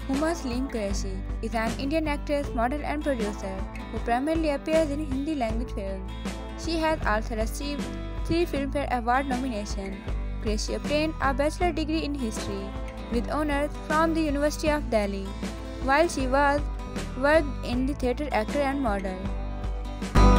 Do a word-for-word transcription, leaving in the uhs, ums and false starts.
Huma Qureshi is an Indian actress, model and producer who primarily appears in Hindi language films. She has also received three Filmfare Award nominations. Qureshi obtained a bachelor degree in history with honors from the University of Delhi, while she was worked in the theatre actor and model.